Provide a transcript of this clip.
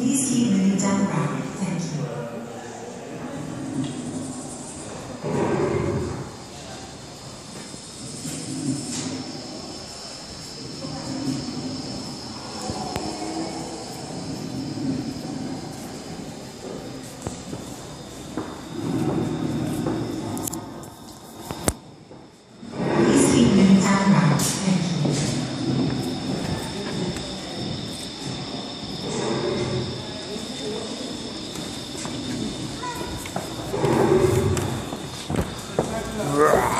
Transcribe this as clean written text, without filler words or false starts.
Please keep moving down the ramp. Thank you. Please keep moving down the ramp. Thank you. Rawr.